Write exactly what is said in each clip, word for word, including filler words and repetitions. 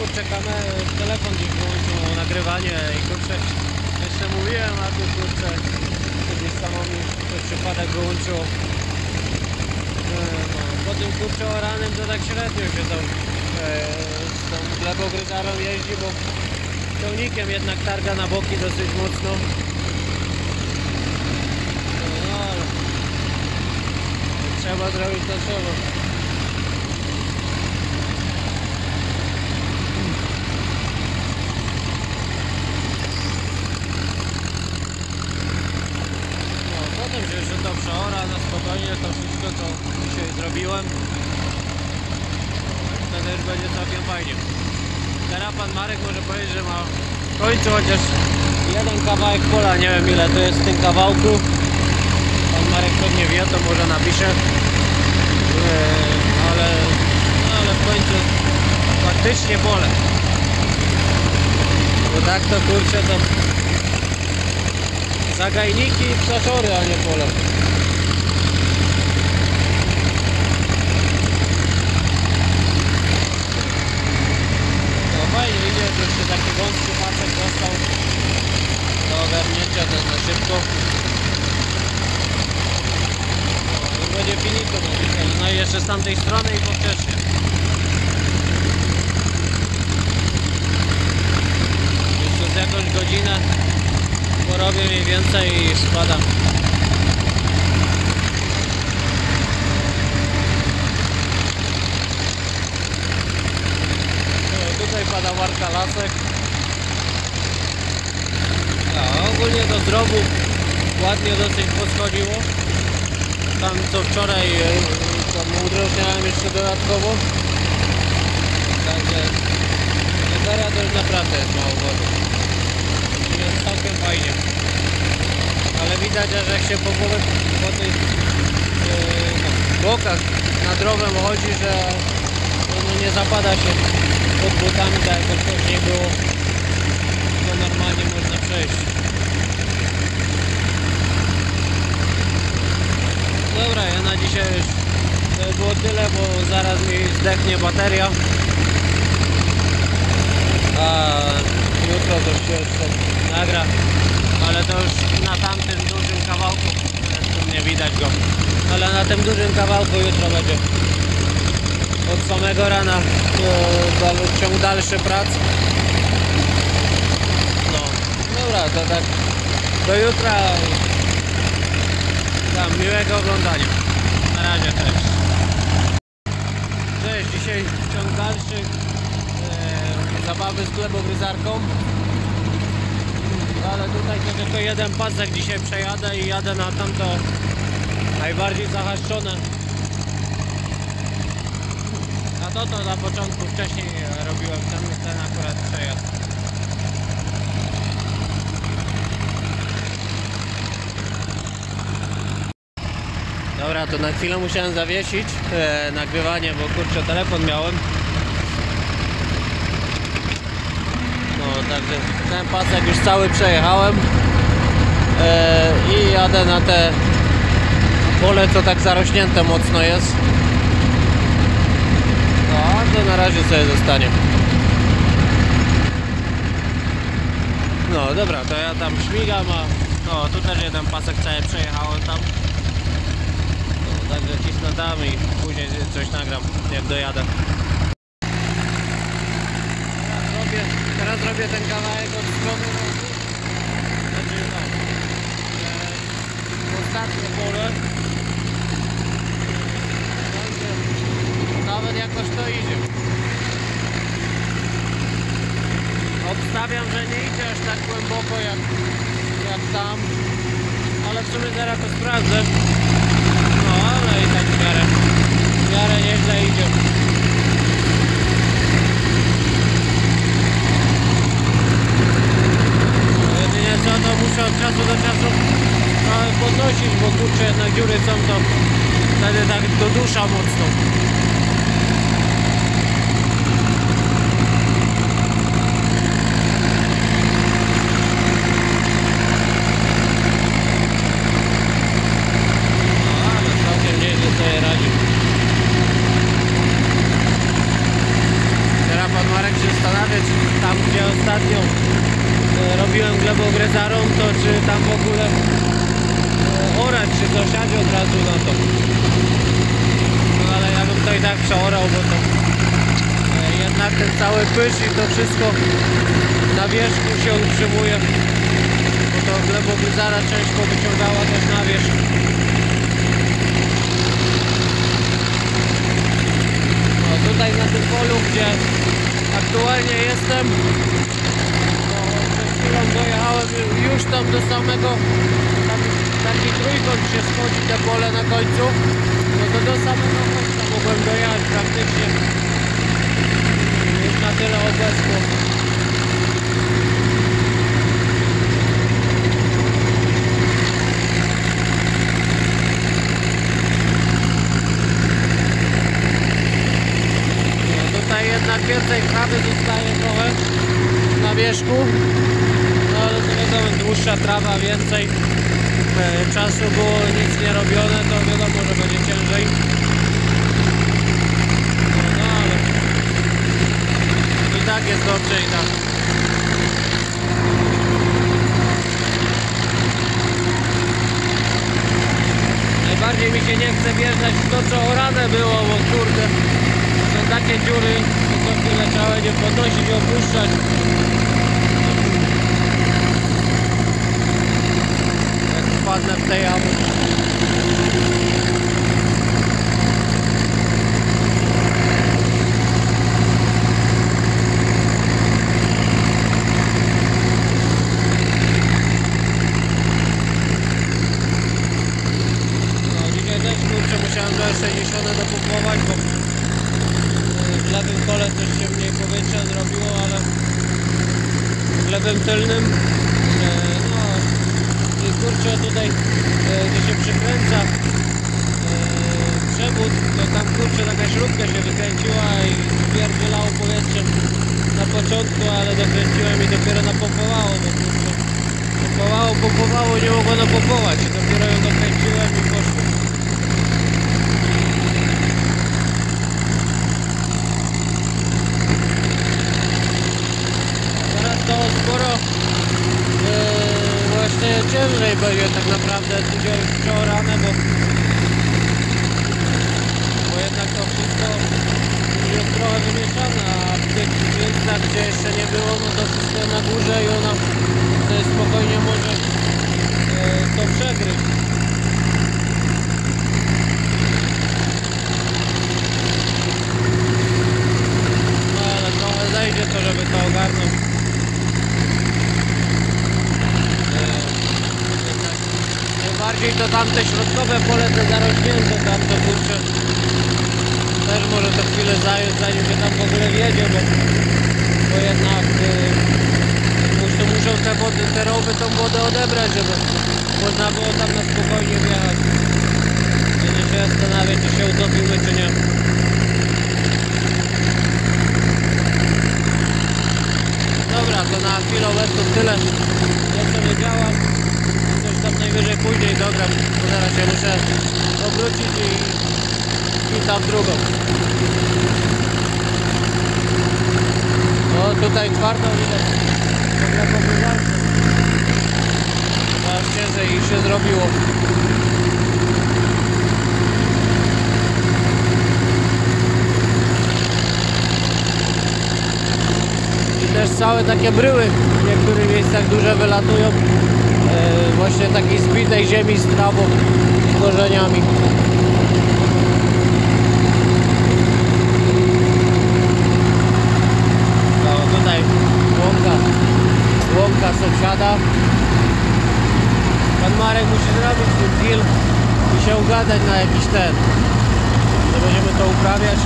kurczę kamerę, telefon gdzieś wyłączył nagrywanie i kurczę, jeszcze mówiłem, a tu kurczę, gdzieś samo mi przez przypadek wyłączyło. No, po tym kurczę oranem to tak średnio się tą, e, z tą glebogryzarą jeździ, bo ciągnikiem jednak targa na boki dosyć mocno. No ale trzeba zrobić to trzeba. Potem się jeszcze to przeora na spokojnie, to wszystko co dzisiaj zrobiłem, wtedy już będzie całkiem fajnie. Teraz pan Marek może powiedzieć, że ma w końcu chociaż jeden kawałek pola, nie wiem ile to jest w tym kawałku. Pan Marek pewnie wie, to może napisze, ale, no ale w końcu faktycznie pole. Bo tak to kurczę to zagajniki i ptaszory, a nie pole. No fajnie idzie, jeszcze taki wąski pasek został do ogarnięcia, to jest na szybko. No, już będzie finito na dzisiaj. No i jeszcze z tamtej strony i powcześnie. Jeszcze z jakąś godzinę porobię mniej więcej i spadam. No, tutaj pada warka lasek. No, ogólnie do zdrowu ładnie dosyć poschodziło. Tam co wczoraj tam udrożniałem jeszcze dodatkowo. Także teraz to już naprawdę jest mało wody. Jest całkiem fajnie, ale widać, że jak się po, po tych yy, no, bokach nad rowem chodzi, że no, nie zapada się pod butami, tak jak wcześniej było, to normalnie można przejść. Dobra, ja na dzisiaj już to było tyle, bo zaraz mi zdechnie bateria, a jutro to się jeszcze nagra, ale to już na tamtym dużym kawałku, tu nie widać go, ale na tym dużym kawałku jutro będzie od samego rana e, ciąg dalszy prac. No, dobra, to tak do jutra, tam miłego oglądania, na razie, cześć. Cześć, dzisiaj ciąg dalszy e, zabawy z glebogryzarką. Ale tutaj to tylko jeden pasek dzisiaj przejadę i jadę na tamto najbardziej zahaszczone. A to to na początku wcześniej robiłem ten, ten akurat przejazd. Dobra, to na chwilę musiałem zawiesić e, nagrywanie, bo kurczę telefon miałem. Także ten pasek już cały przejechałem e, i jadę na te pole, co tak zarośnięte mocno jest. No, a to na razie sobie zostanie. No dobra, to ja tam śmigam, a no, tu też jeden pasek cały przejechałem tam. No, także cisnę tam i później coś nagram, jak dojadę. Teraz robię ten kawałek od strony, znaczy no, e, ostatnie pole. Nawet jakoś to idzie. Obstawiam, że nie idzie aż tak głęboko jak, jak tam, ale w sumie zaraz to sprawdzę. No ale i tak w miarę, w miarę nieźle idzie. Co to muszę od czasu do czasu trochę podnosić, bo kurczę jednak dziury są, to wtedy tak dodusza mocno. Pan Marek Marek się zastanawia, czy tam gdzie ostatnio e, robiłem glebogryzarą, to czy tam w ogóle e, orać, czy to siać od razu na to. No ale ja bym to i tak przeorał, bo to e, jednak ten cały pysz i to wszystko na wierzchu się utrzymuje, bo to glebogryzara część powyciągała też na wierzch. Tutaj na tym polu, gdzie aktualnie jestem, no, przed chwilą dojechałem już tam do samego, tam taki trójkąt się schodzi te pole na końcu, no to do samego końca mogłem dojechać praktycznie, już na tyle obecło. Tutaj jednak więcej trawy zostaje trochę na wierzchu, no ale to wiadomo, dłuższa trawa, więcej e, czasu było nic nie robione, to wiadomo, że będzie ciężej. No, no ale i tak jest dobrze i tak. Najbardziej mi się nie chce wjeżdżać w to, co orane było, bo kurde, są takie dziury, że co chwilę trzeba będzie podnosić i opuszczać. Jak wpadnę w tej jamy. No dzisiaj też kurczę musiałem do sześćdziesiąt dopompować, bo w lewym kole też się mniej powietrza zrobiło, ale w lewym tylnym e, no i kurczę tutaj e, gdzie się przykręca e, przewód, to tam kurczę taka śrubka się wykręciła i pierdzielało powietrze na początku, ale dokręciłem i dopiero napompowało, bo kurczę pompowało, pompowało, nie mogło napompować i dopiero ją dokręciłem i poszło. To sporo yy, właśnie ciężej będzie tak naprawdę tu przeorane, bo, bo jednak to wszystko jest trochę wymieszane, a w tych miejscach, gdzie jeszcze nie było, no to wszystko na górze i ona to spokojnie może yy, to przegryźć. No ale trochę zejdzie to, żeby to ogarnąć. Bardziej to tamte środkowe pole te zarośnięte, tam to kurczę też może to chwilę zająć, zanim się tam w ogóle wjedzie, bo, bo jednak yy, muszą, muszą te wody, te rowy tą wodę odebrać, żeby można było tam na spokojnie wjechać. Będzie się zastanawiać, czy się utopimy, czy nie. Dobra, to na chwilę obecną tyle. Jeszcze nie działa. Tam najwyżej później dogram, bo zaraz się muszę obrócić i, i tam drugą. No tutaj twardo widać w ogóle popływalce. Teraz ciężej się zrobiło. I też całe takie bryły w niektórych miejscach duże wylatują. Właśnie takiej zbitej ziemi z trawą, z korzeniami. No, tutaj łąka, łąka sąsiada. Pan Marek musi zrobić ten deal i się ugadać na jakiś ten, że będziemy to uprawiać.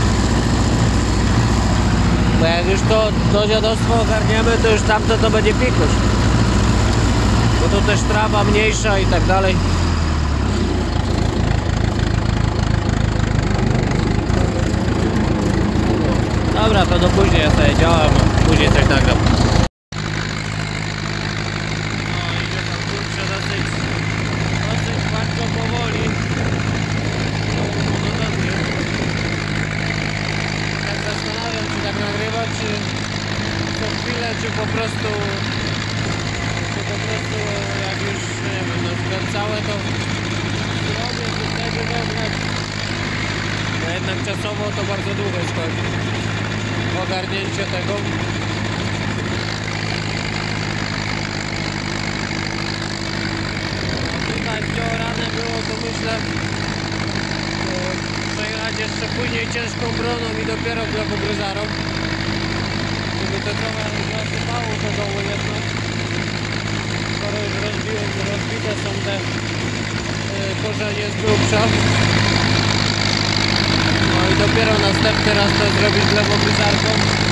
Bo jak już to, to dziadostwo ogarniemy, to już tamto to będzie pikuś. Bo to też trawa mniejsza i tak dalej. Dobra, to do później ja sobie działam, a później coś nagram. No idzie tam kurczę dosyć, dosyć bardzo powoli. Monotonnie. Tak zastanawiam się tak nagrywać, czy co chwilę, czy po prostu czy po prostu jak już, nie wiem, na przykład całe to zrobię, to wtedy wybrać. Bo jednak czasowo to bardzo długo schodzi ogarnięcie tego. Tutaj gdzie orane było, to myślę e, przejechać jeszcze później ciężką broną i dopiero glebogryzarą, żeby to trochę zasypało to doły jednak, skoro już rozbiłem, rozbite są te e, korzenie z grubsza. No i dopiero następny raz to zrobić glebogryzarką.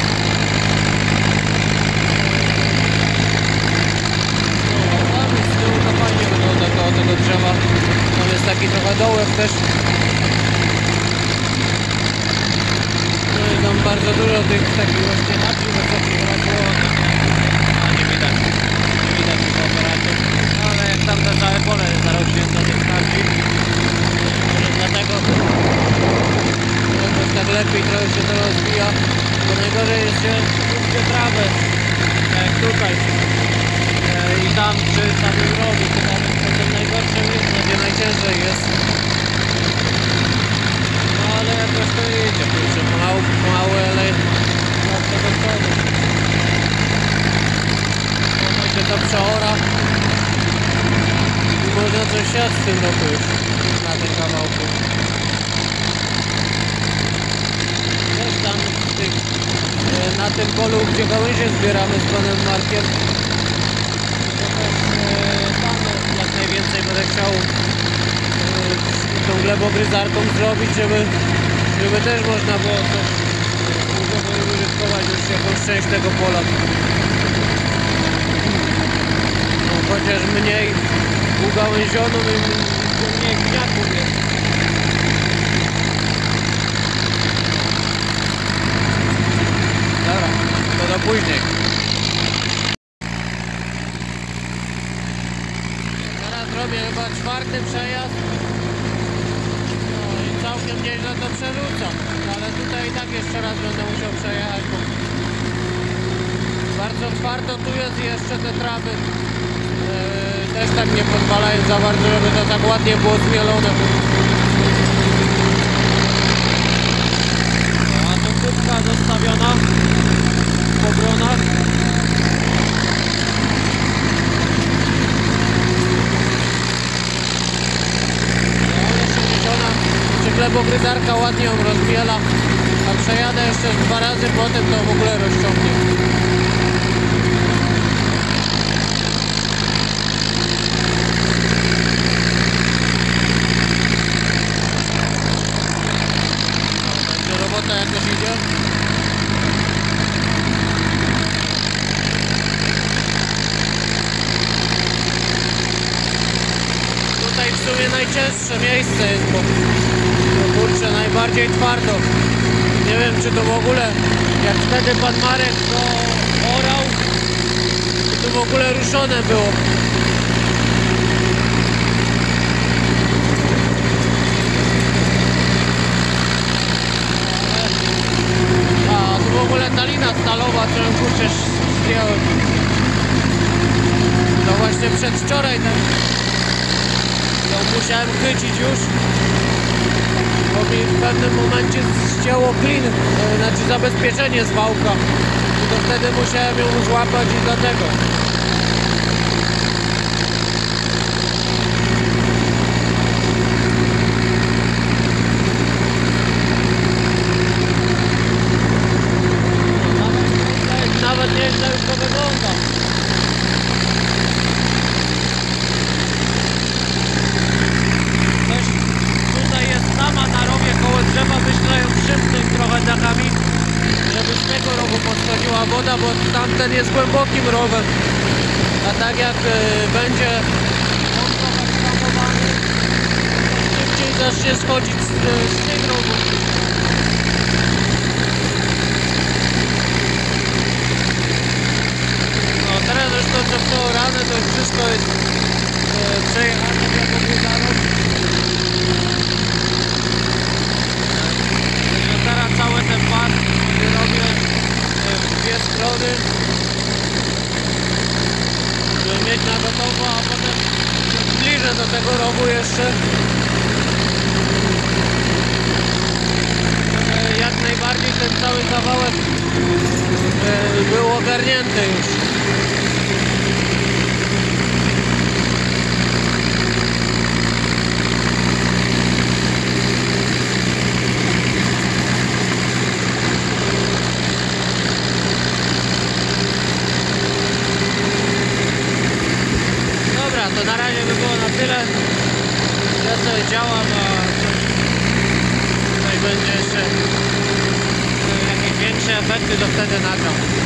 To fajnie wygląda koło tego drzewa. Tam jest taki trochę dołek też. No i tam bardzo dużo tych takich właśnie naczyń wysokich chyba było. A nie widać. Nie widać po aparacie. Ale jak tam to całe pole zarośnięte tych naczyń. Może dlatego jakoś tak lepiej trochę się to rozwija. Bo najgorzej jest się wszystkie trawy. Jak tutaj. I tam przy samym rogu, to tam jest potem najgorsze miejsce, gdzie najciężej jest. No ale jakoś to idzie, kurczę, pomału, pomału, ale od tego przodu. No się to przeora i można coś siać w tym roku już na tym kawałku. Też tam w tych, na tym polu, gdzie gałęzie zbieramy z panem Markiem, jak najwięcej będę chciał yy, tą glebogryzarką zrobić, żeby, żeby też można było coś użytkować już jakąś część tego pola. No, chociaż mniej ugałęziono, no i mniej gniaków jest. Dobra, to do później. Robię chyba czwarty przejazd. No i całkiem nieźle to przerzucam. Ale tutaj i tak jeszcze raz będę musiał przejechać, bo bardzo twardo tu jest i jeszcze te trawy yy, też tak nie pozwalają za bardzo, żeby to tak ładnie było zmielone. No, a tu kubka zostawiona po bronach. Glebogryzarka ładnie ją rozbiela, a przejadę jeszcze dwa razy, potem to w ogóle rozciągnie. Także robota jakoś idzie. Tutaj w sumie najcięższe miejsce jest, bo kurczę, najbardziej twardo. Nie wiem, czy to w ogóle, jak wtedy pan Marek to orał, to w ogóle ruszone było. A tu w ogóle ta lina stalowa, którą kurczę zdjąłem. To właśnie przedwczoraj ten ją musiałem chwycić już. Bo mi w pewnym momencie ścięło klin, e, znaczy zabezpieczenie z wałka. I to wtedy musiałem ją złapać i dlatego. No, nawet, nawet nieźle już to wygląda. Sama na rowie koło drzewa myślę ją szybnąć trochę dachami, żeby z tego rowu podchodziła woda, bo tamten jest głębokim rowem. A tak jak y, będzie on trochę skramowany, to szybciej zacznie schodzić z, z tych rowów. No teraz już to co przeorane, to już wszystko jest y, przejechane w Glebogryzarą. Cały ten pas robię w dwie strony, żeby mieć na gotowo, a potem się zbliżę do tego rowu jeszcze. Żeby jak najbardziej ten cały kawałek e, był ogarnięty już. To na razie by było na tyle. Ja sobie działam, a tutaj będzie jeszcze jakieś większe efekty, to wtedy nagram.